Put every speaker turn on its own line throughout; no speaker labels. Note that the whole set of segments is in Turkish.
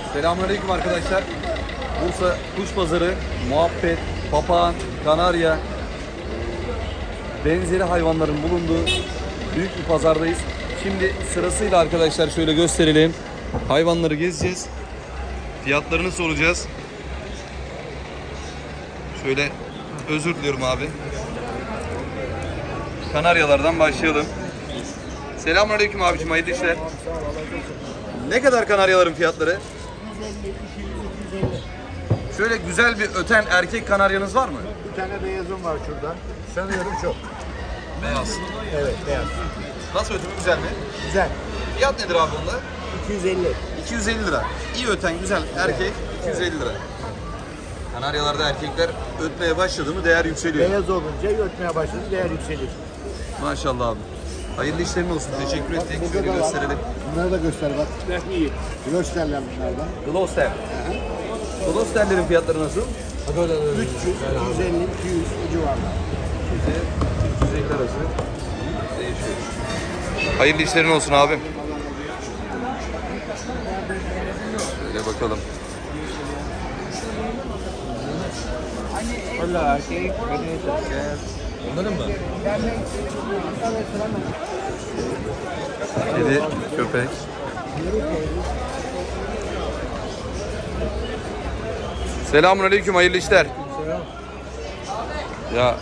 Selamünaleyküm arkadaşlar. Bursa Kuş Pazarı, muhabbet, papağan, kanarya, benzeri hayvanların bulunduğu büyük bir pazardayız. Şimdi sırasıyla arkadaşlar şöyle gösterelim. Hayvanları gezeceğiz. Fiyatlarını soracağız. Şöyle özür diliyorum abi. Kanaryalardan başlayalım. Selamünaleyküm abicim, hayırlı işler. Ne kadar kanaryaların fiyatları?
150.
Şöyle güzel bir öten erkek kanaryanız var mı?
Bir tane beyazım var şuradan. Sanıyorum çok.
Beyaz.
Evet, beyaz.
Nasıl ötümü, güzel mi?
Güzel.
Fiyat nedir abi onda?
250.
250 lira. İyi öten güzel erkek 250 lira. Kanaryalarda erkekler ötmeye başladı mı değer yükseliyor.
Beyaz olunca ötmeye başladı, değer yükselir.
Maşallah abi. Hayırlı işlerin olsun. Teşekkür ettik. Şöyle gösterelim.
Bunları da göster bak. İyi. Gösterler bunlardan.
Gloucester. Gloucester'lerin fiyatları nasıl?
300, 150, 200 o civarında.
250 arası değişiyor. Hayırlı işlerin olsun abim. Şöyle bakalım.
Valla erkek.
Onların mı? Kedi, köpek. Selamünaleyküm, hayırlı işler. Ya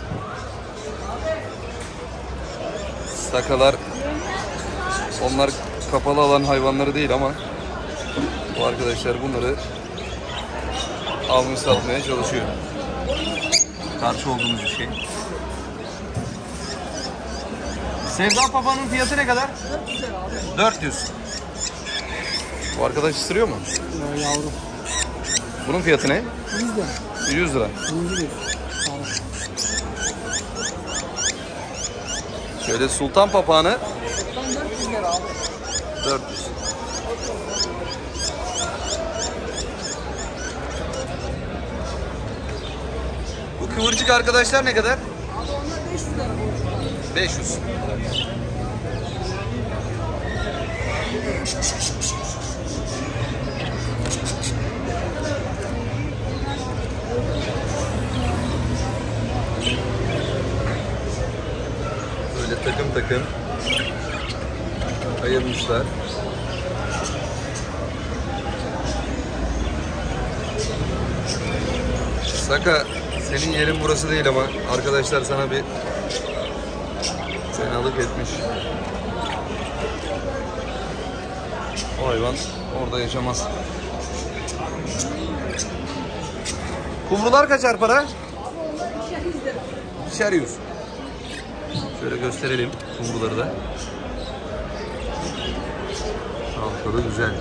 sakalar, onlar kapalı alan hayvanları değil ama bu arkadaşlar bunları almış satmaya çalışıyor. Karşı olduğumuz bir şey. Sevda papağanın fiyatı ne kadar? 400. Bu arkadaş ısırıyor mu?
Yavrum.
Bunun fiyatı ne?
100 lira.
100 lira.
100 lira.
Şöyle sultan papağanı 400. Bu kıvırcık arkadaşlar ne kadar? 500. Böyle takım takım ayırmışlar. Saka, senin yerin burası değil ama arkadaşlar sana bir fenalık etmiş. O hayvan orada yaşamaz. Kumrular kaçar para? İkişer 100. Şöyle gösterelim kumruları da. Halkalı güzel.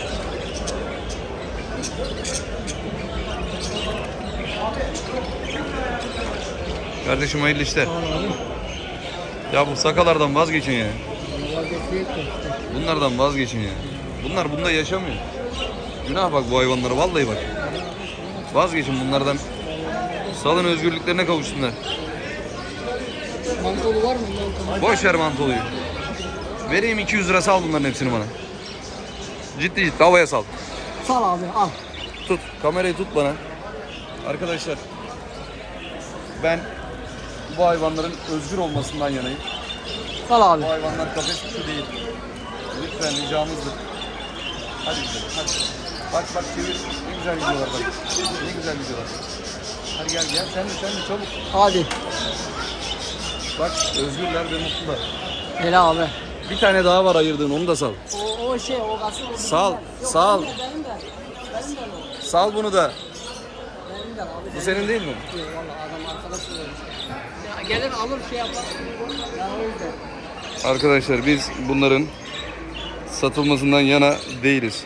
Kardeşim hayırlı işler. Ya bu sakalardan vazgeçin ya. Bunlardan vazgeçin ya. Bunlar bunda yaşamıyor. Günah bak bu hayvanlara, vallahi bak. Vazgeçin bunlardan. Salın, özgürlüklerine kavuşsunlar.
Mantolu var mı?
Boş ver mantoluyu. Vereyim 200 lira, sal bunların hepsini bana. Ciddi ciddi havaya sal.
Sal abi, al.
Tut, kamerayı tut bana. Arkadaşlar ben bu hayvanların özgür olmasından yanayım.
Sal abi.
Bu hayvanlar kafes kuşu değil. Lütfen ricamızdır. Hadi gidelim, hadi. Bak bak, çevir. Ne güzel videolar bak. Ne güzel videolar. Hadi gel gel, sen de çabuk.
Hadi.
Bak, özgürler ve mutlular.
Hele abi.
Bir tane daha var ayırdığın, onu da sal.
O şey, o gazı.
Sal, sal.
Benim de.
Sal bunu da.
Benim de abi.
Bu senin değil mi?
Yok valla, adam arkadaş oluyor. Gelir alır şey yapar. Ya o yüzden.
Arkadaşlar biz bunların satılmasından yana değiliz.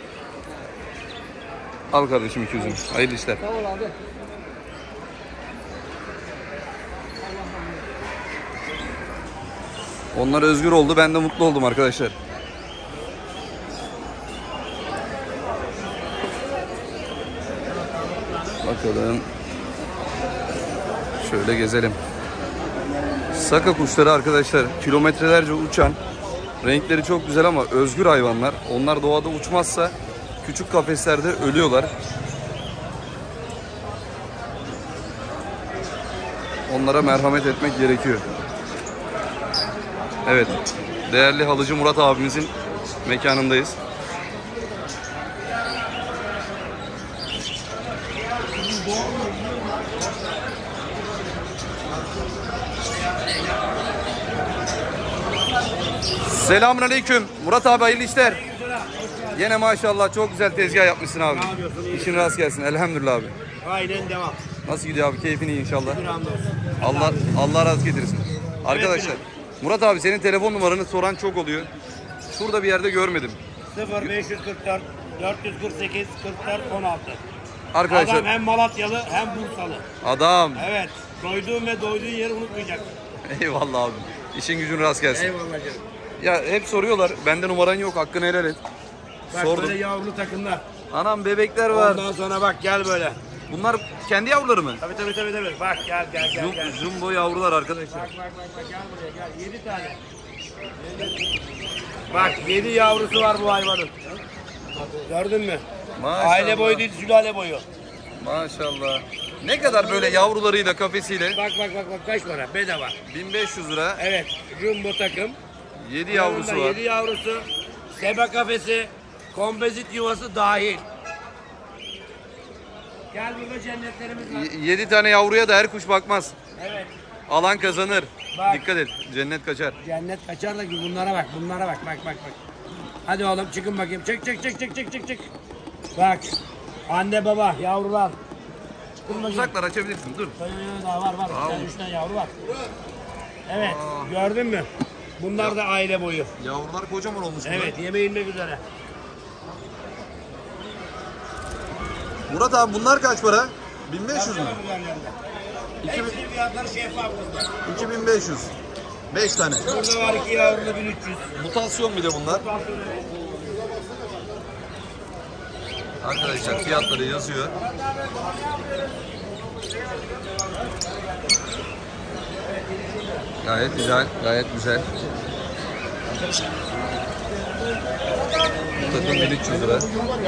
Al kardeşim 200'ünü. Hayırlı işler.
Sağ ol abi.
Onlar özgür oldu, ben de mutlu oldum arkadaşlar. Bakalım. Şöyle gezelim. Saka kuşları arkadaşlar kilometrelerce uçan, renkleri çok güzel ama özgür hayvanlar. Onlar doğada uçmazsa küçük kafeslerde ölüyorlar. Onlara merhamet etmek gerekiyor. Evet, değerli halıcı Murat abimizin mekanındayız. Selamünaleyküm. Murat abi hayırlı işler. Yine maşallah çok güzel tezgah yapmışsın abi. İşin rast gelsin. Elhamdülillah abi.
Aynen devam.
Nasıl gidiyor abi? Keyfin iyi inşallah.
Allah.
Allah razı getirsin. Arkadaşlar Murat abi senin telefon numaranı soran çok oluyor. Şurada bir yerde görmedim.
0544 448 44 16.
Arkadaşlar
Adam hem Malatyalı hem Bursalı.
adam.
Evet. Doyduğun ve doyduğun yeri unutmayacaksın.
Eyvallah abi. İşin gücün rast gelsin.
Eyvallah canım.
Ya hep soruyorlar. Bende numaran yok. Hakkını helal et.
Bak
Sordum.
böyle yavru takımlar.
Anam bebekler var.
Ondan sonra bak gel böyle.
Bunlar kendi yavruları mı?
Tabii. Bak gel.
Jumbo yavrular arkadaşlar.
Bak gel buraya gel. 7 tane. Bak 7 yavrusu var bu hayvanın. Gördün mü?
Maşallah.
Aile boyu değil, sülale boyu.
Maşallah. Ne kadar böyle yavrularıyla kafesiyle?
Bak kaç para? Bedava.
1500 lira.
Evet. Jumbo takım.
7 yavrusu var.
7 yavrusu. Sebe kafesi. Kompozit yuvası dahil. Gel burada cennetlerimiz var.
7 tane yavruya da her kuş bakmaz.
Evet.
Alan kazanır.
Bak.
Dikkat et. Cennet kaçar.
Cennet kaçar da bunlara bak. Bak. Hadi oğlum çıkın bakayım. Çık. Bak. Anne baba yavrular.
Uzaklar açabilirsin. Dur.
Daha var. 3 tane yavru var. Evet. Gördün mü? Bunlar da aile boyu.
Yavrular kocaman olmuş.
Evet. Yemeğinmek üzere.
Murat abi bunlar kaç para? 1500 mü?
Hepsinin fiyatları şeffaf burada.
2500. 5 tane.
Burada var 2 yavrulu 1300.
Mutasyon bir de bunlar. Arkadaşlar fiyatları yazıyor. Gayet güzel, gayet güzel. Bu takım 1300 lira.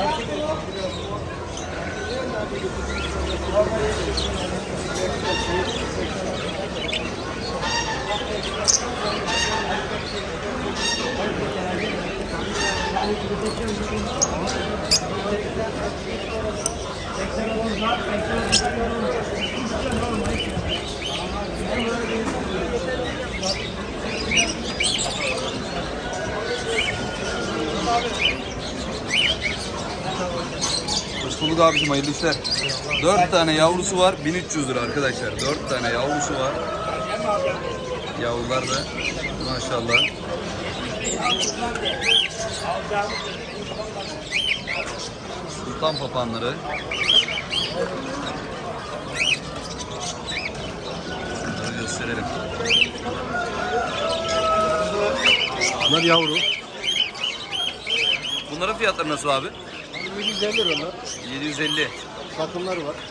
Hoş bulduk abicim, hayırlı işler. 4 tane yavrusu var, 1300 lira arkadaşlar. 4 tane yavrusu var. Yavrular da maşallah. Sultan papağanları. Bunları gösterelim.
Bunlar yavru.
Bunların fiyatları nasıl abi?
750 lira onlar.
750.
Takımları var.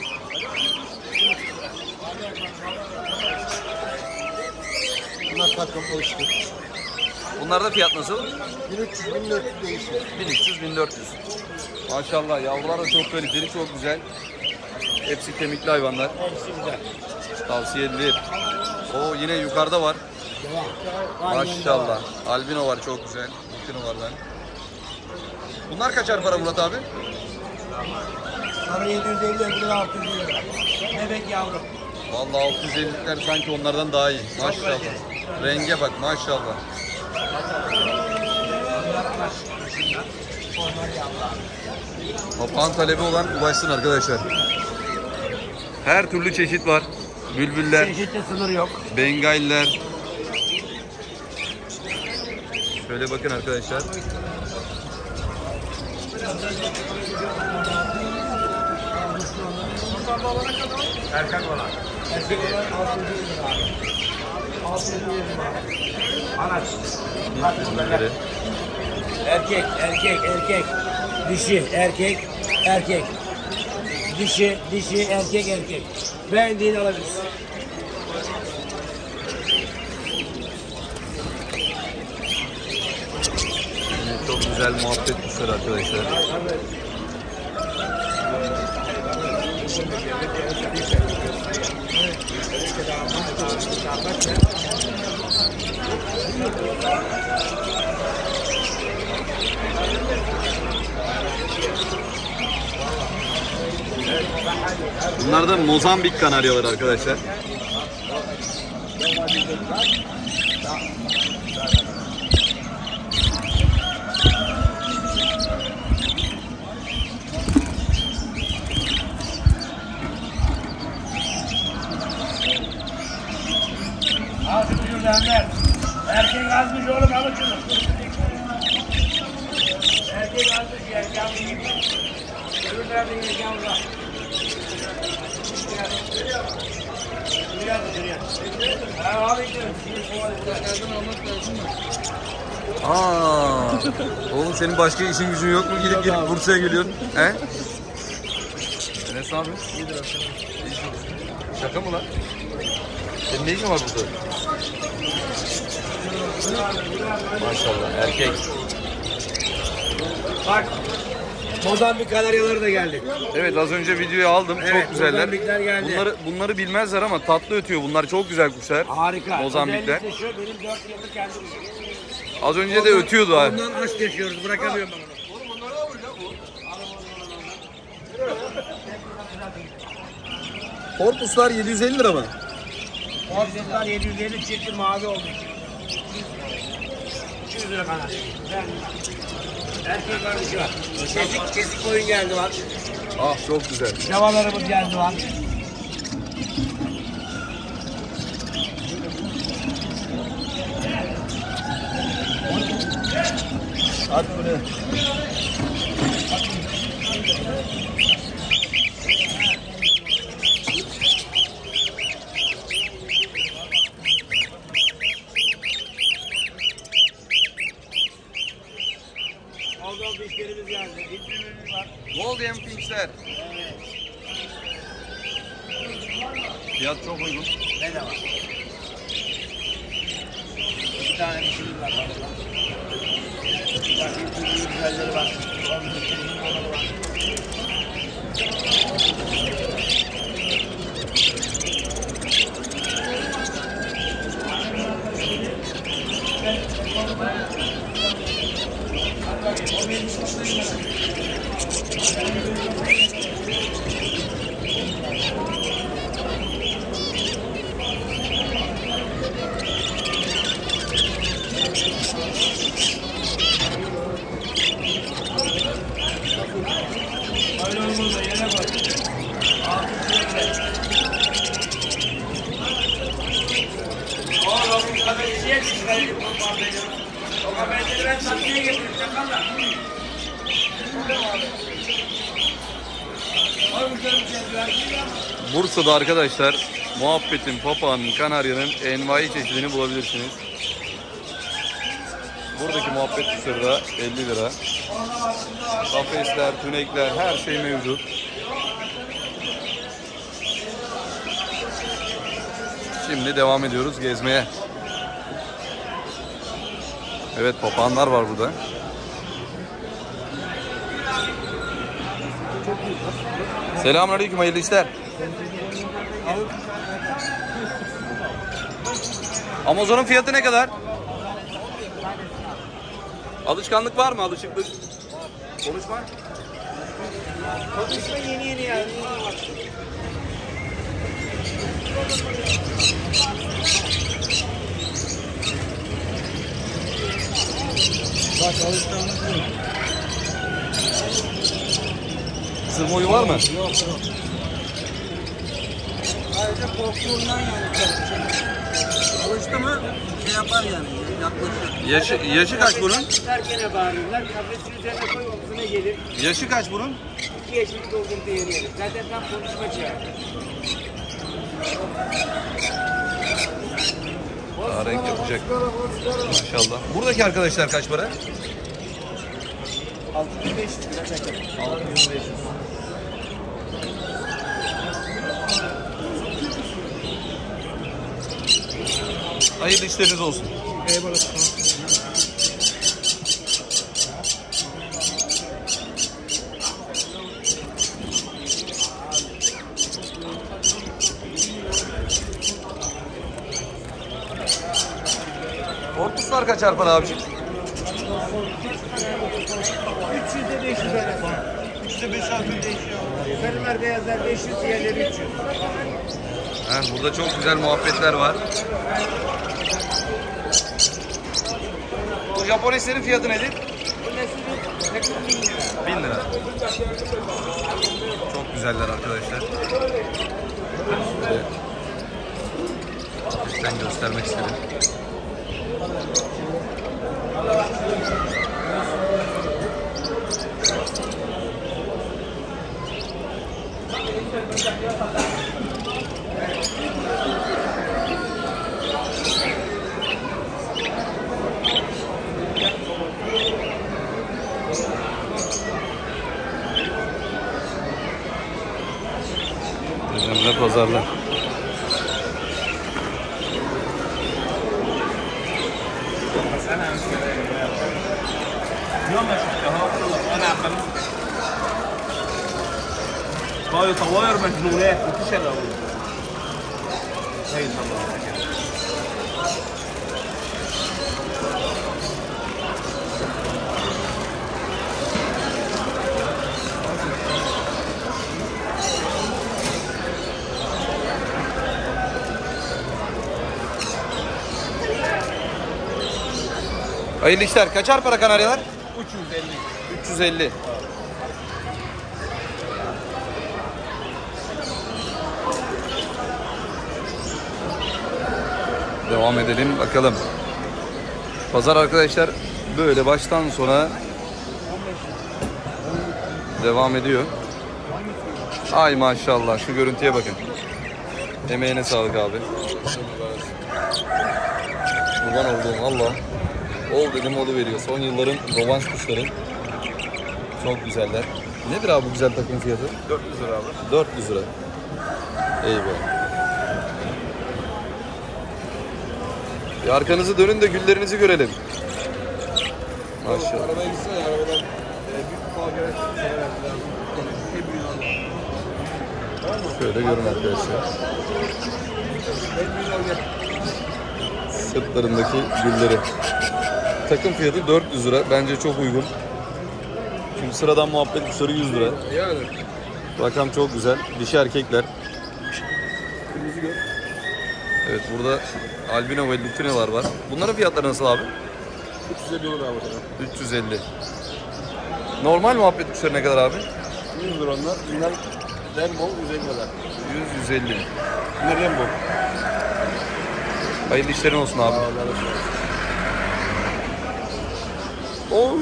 Bunlar takım o işte.
Bunlarda fiyat nasıl?
1300 1400 değişiyor.
1300-1400. Maşallah yavrular da çok kaliteli, çok güzel. Hepsi kemikli hayvanlar.
Hepsi güzel.
Tavsiye edilir. Oo, yine yukarıda var. Maşallah. Albino var, çok güzel. Albinolardan. Bunlar kaçar para Murat abi?
Sarı 750 öbürü 600 lira. Bebek yavru.
Vallahi 650'ler sanki onlardan daha iyi. Maşallah. Renge bak maşallah. Papağan talebi olan ulaşsın arkadaşlar. Her türlü çeşit var. Bülbüller,
Çeşitte sınır yok.
Bengaliler. Şöyle bakın arkadaşlar.
Erkek olan. Erkek olan 600 lira. Anaç.
Bülbülleri.
Erkek. Dişi, erkek. Dişi, erkek. Beğendiğini alabilirsin.
Çok güzel muhabbet kuşları arkadaşlar. Bunlar da Mozambik kanaryaları arkadaşlar.
Al şunu şuradan ver. Erkek azmış oğlum, al şunu. Erkek azmış ya, yavru gibi. Öbür tarafta yine yavrular.
Oğlum senin başka işin gücün yok mu? Gidip Bursa'ya geliyorsun. He? Enes abi. Şaka mı lan? Senin ne işin var burada? Maşallah erkek.
Bak, Mozambik kanaryaları da geldi.
Evet az önce videoyu aldım.
Evet,
çok güzeller.
Mozambikler geldi.
Bunları bilmezler ama tatlı ötüyor. Bunlar çok güzel kuşlar.
Harika.
Mozambikler.
Özellikle şu, benim 4 yıllık kendim.
Az önce de ötüyordu ha.
Ondan aşk yaşıyoruz, bırakamıyorum ben onu.
Korpuslar 750 lira mı?
Korpuslar 750, çifti mavi oldu. 200 lira kanat. Erkek kardeşi var. Kesik koyun geldi var.
Ah çok güzel.
Cavalarımız geldi var.
At bunu.
Oldu dişlerimiz geldi. İlklerimiz var.
Golden Pinch'ler. Fiyat çok uygun.
Bedava. 2 tane dişimiz var. Bak, güzelleri var. Öyle olmaz da yere bak. Altın sürekli. Oğlum bu kafesiye çıkarayım bu muhabbeti. O kafesini ben satmaya getirdim çakallar.
Bursa'da arkadaşlar muhabbetin, papağanın, kanaryanın envai çeşidini bulabilirsiniz. Buradaki muhabbet kuşları da 50 lira. Kafesler, tünekler her şey mevcut. Şimdi devam ediyoruz gezmeye. Evet papağanlar var burada. Selamünaleyküm, hayırlı işler. Amazon'un fiyatı ne kadar? Alışkanlık var mı? Alışıklık. Konuşma.
Konuşma yeni yani. Bak alışkanlık yok.
Isırma oyu var mı?
Yok. Ayrıca korktuğundan yani. Alıştı mı şey yapar yani, yaklaşır.
Yaşı kaç bunun?
Çıkarken bağırırlar, kafesin üzerine koy, omzuna gelir.
Yaşı kaç bunun?
2 yaşında doldurdu yeri. Zaten tam konuşma çağı.
Renk yapacak. Maşallah. Buradaki arkadaşlar kaç para?
6500 lira takım.
6500. Hayırlı işleriniz olsun.
Eyvallah.
kaçar para abiciğim?
300'de 500 arası. 300'de 500 değişiyor. Sarılar beyazlar 500, diğerleri 300.
Burada çok güzel muhabbetler var. Bu Japoneslerin fiyatı nedir?
Bu nesinin
1000 lira. Çok güzeller arkadaşlar. Şöyle üstten göstermek istedim. Önemli pazarlar.
باقي طواير مجنونات مفيش الا هو زي الطواير
Hayırlı işler. Kaçar para kanaryalar?
350
350. Devam edelim bakalım. Pazar arkadaşlar böyle baştan sona devam ediyor. Ay maşallah, şu görüntüye bakın. Emeğine sağlık abi. Kurban olduğum Allah. Ol dedim olu veriyor. Son yılların rovanş kuşları. Çok güzeller. Nedir abi bu güzel takım fiyatı?
400 lira abi.
400 lira. Eyvallah. Bir arkanızı dönün de güllerinizi görelim. Maşallah.
Arabaya gitsene arabadan büyük bir kavga lazım. En büyüğünü al.
Şöyle görün arkadaşlar.
En büyüğünü al gel.
Sırtlarındaki gülleri. Takım fiyatı 400 lira. Bence çok uygun. Çünkü sıradan muhabbet kuşları 100 lira.
Yani.
Rakam çok güzel. Dişi erkekler.
Kırmızı gör.
Evet, burada albino ve lutinalar var. Bunların fiyatları nasıl abi?
350 olur abi.
350. Normal muhabbet kuşları ne kadar abi?
100 lira onlar. Bunlar Rainbow 150 lira.
100-150.
Bunlar Rainbow.
Hayırlı işlerin olsun abi.
Oy.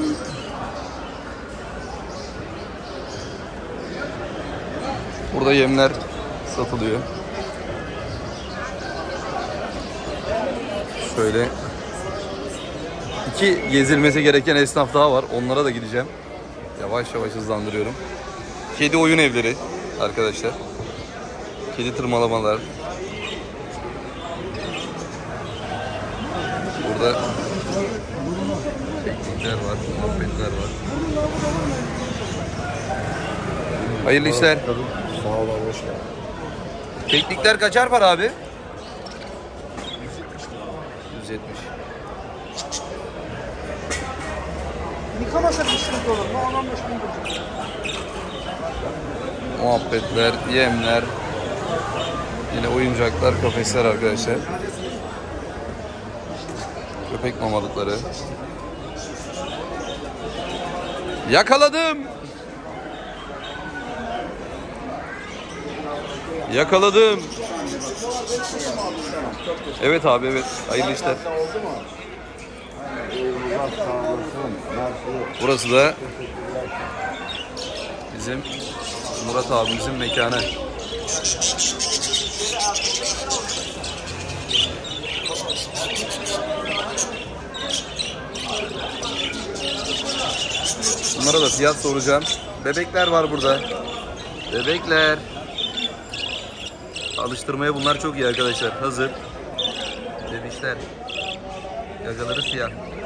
Burada yemler satılıyor. Şöyle iki gezilmesi gereken esnaf daha var. Onlara da gideceğim. Yavaş yavaş hızlandırıyorum. Kedi oyun evleri arkadaşlar. Kedi tırmalamalar. Burada teknikler var, muhabbetler var. Hayırlı işler.
Sağ ol abi, hoş geldin.
Teknikler kaçar para abi? 170.
Yıkamasak bir sıkıntı olur mu? 10-15 bin bulacak.
Muhabbetler, yemler. Yine oyuncaklar, kafesler arkadaşlar. Köpek mamalıkları. Yakaladım. Yakaladım. Evet abi, evet. Hayırlı işler. Burası da bizim Murat abimizin mekanı. Bunlara da fiyat soracağım. Bebekler var burada. Bebekler. Alıştırmaya bunlar çok iyi arkadaşlar. Hazır. Bebişler. Gagaları siyah.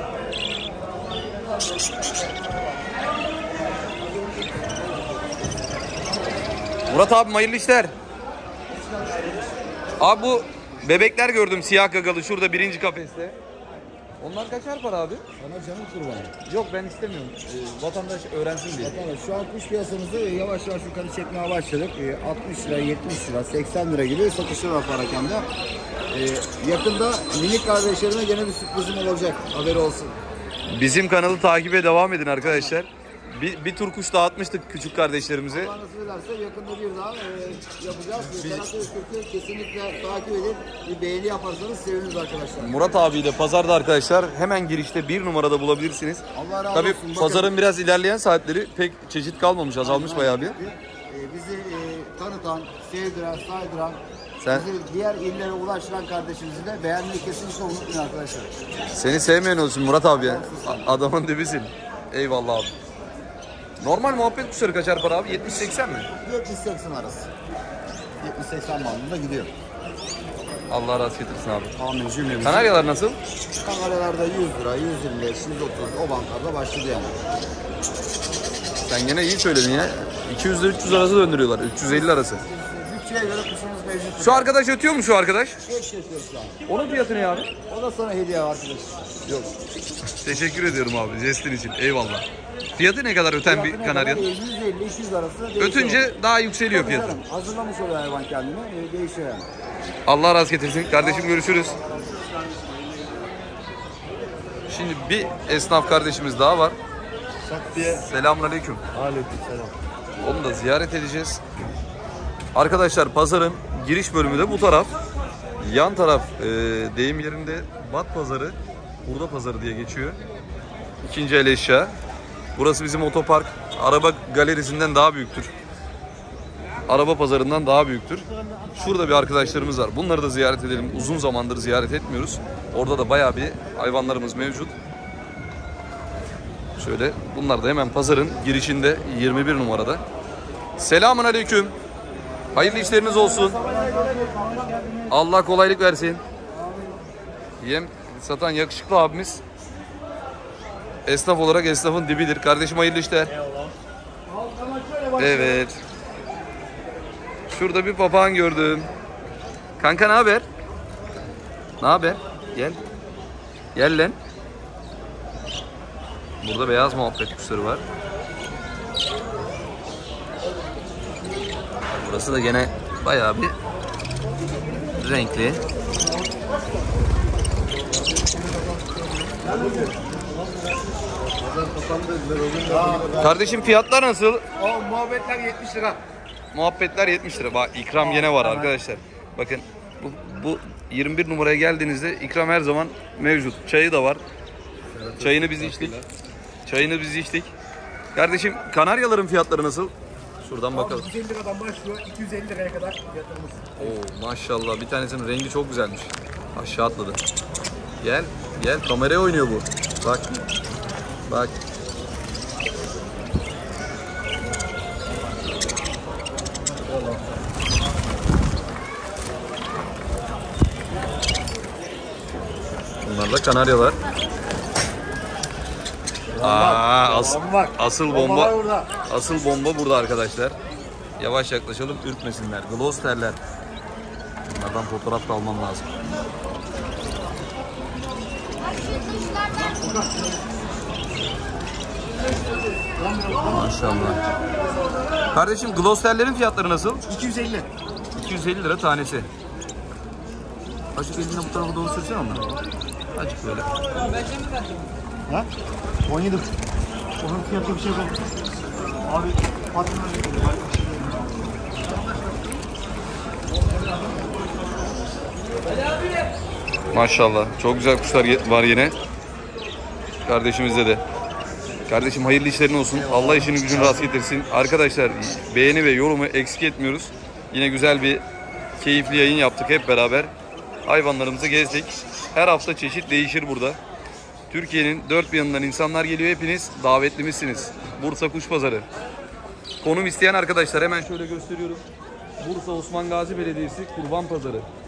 Murat abi hayırlı işler. Abi bu bebekler gördüm siyah gagalı şurada birinci kafeste. Onlar kaçar para abi?
Sana canım kurbanı.
Yok ben istemiyorum. Vatandaş öğrensin diye.
Vatandaş şu an kuş piyasamızı yavaş yavaş yukarı çekmeye başladık. 60 lira, 70 lira, 80 lira gibi satışlar var parakende. Yakında minik kardeşlerime gene bir sürprizim olacak. Haberi olsun.
Bizim kanalı takibe devam edin arkadaşlar. Bir tur kuş dağıtmıştık küçük kardeşlerimize.
Allah nasip ederse yakında bir daha yapacağız. Kanatlı Öztürk'ü kesinlikle takip edin. Bir beğeni yaparsanız seviniriz arkadaşlar.
Murat abiyi de pazarda arkadaşlar hemen girişte 1 numarada bulabilirsiniz.
Allah razı
Tabii
olsun.
pazarın biraz ilerleyen saatleri pek çeşit kalmamış, azalmış bayağı bir.
Bizi tanıtan, sevdiren, saydıran,
Sen-
bizi diğer illere ulaştıran kardeşimizi de beğenmeyi kesinlikle unutmayın arkadaşlar.
Seni sevmeyen olsun Murat abi ya. Adamın dibisin. Eyvallah abi. Normal muhabbet kuşları kaçar para abi? 70-80 mi?
70-80 arası. 70-80 bandında gidiyor.
Allah razı getirsin abi.
Amin cümlemizi.
Kanaryalar nasıl?
Kanaryalarda 100 lira, 125, 130 o banklarda başladı yani.
Sen gene iyi söyledin ya. 200 ile 300 arası döndürüyorlar. 350 arası.
Bütçeye göre kuşumuz mevcut.
Şu arkadaş ötüyor mu şu arkadaş?
Geç geçiyor şu an.
Onun fiyatı ne abi?
O da sana hediye arkadaş. Yok.
Teşekkür ediyorum abi jestin için. Eyvallah. Fiyatı ne kadar öten bir kanaryanın?
150-200 arası değişiyor.
Ötünce daha yükseliyor fiyatı.
Tabii canım, hazırlamış oluyor hayvan kendini. Değişiyor yani.
Allah razı getirsin. Kardeşim görüşürüz. Şimdi bir esnaf kardeşimiz daha var. Selamünaleyküm.
Aleykümselam.
Onu da ziyaret edeceğiz. Arkadaşlar pazarın giriş bölümü de bu taraf. Yan taraf deyim yerinde Bat Pazarı, Hurda Pazarı diye geçiyor. İkinci el eşya. Burası bizim otopark. Araba galerisinden daha büyüktür. Araba pazarından daha büyüktür. Şurada bir arkadaşlarımız var. Bunları da ziyaret edelim. Uzun zamandır ziyaret etmiyoruz. Orada da bayağı bir hayvanlarımız mevcut. Şöyle bunlar da hemen pazarın girişinde 21 numarada. Selamun aleyküm. Hayırlı işleriniz olsun. Allah kolaylık versin. Yem satan yakışıklı abimiz. Esnaf olarak esnafın dibidir. Kardeşim hayırlı işler. Evet. Şurada bir papağan gördüm. Kanka ne haber? Ne haber? Gel. Gel lan. Burada beyaz muhabbet kuşları var. Burası da gene bayağı bir renkli. Kardeşim fiyatlar nasıl?
O muhabbetler 70 lira.
Muhabbetler 70 lira. Bak ikram gene var arkadaşlar. Bakın bu 21 numaraya geldiğinizde ikram her zaman mevcut. Çayı da var. Çayını biz içtik. Çayını biz içtik. Kardeşim kanaryaların fiyatları nasıl? Şuradan bakalım.
150 liradan başlıyor 250 liraya kadar fiyatlarımız.
Oo maşallah bir tanesinin rengi çok güzelmiş. Aşağı atladı. Gel gel kameraya oynuyor bu. Bak. Bak. Bunlar da kanaryalar. Asıl bomba burada arkadaşlar. Yavaş yaklaşalım, ürkmesinler. Glosterler. Bunlardan fotoğraf da almam lazım. Maşallah. Kardeşim Glosterlerin fiyatları nasıl?
250.
250 lira tanesi. Açık elinde bu tarafa doğru sürsene onları. Açık böyle.
Ha? 17. Onun fiyatı bir şey yok. Abi patronlar
Maşallah. Çok güzel kuşlar var yine. Kardeşimizde de. Kardeşim hayırlı işlerin olsun. Allah işini gücünü rast getirsin. Arkadaşlar beğeni ve yorumu eksik etmiyoruz. Yine güzel bir keyifli yayın yaptık hep beraber. Hayvanlarımızı gezdik. Her hafta çeşit değişir burada. Türkiye'nin dört bir yanından insanlar geliyor. Hepiniz davetlimizsiniz. Bursa Kuş Pazarı. Konum isteyen arkadaşlar hemen şöyle gösteriyorum. Bursa Osman Gazi Belediyesi Kurban Pazarı.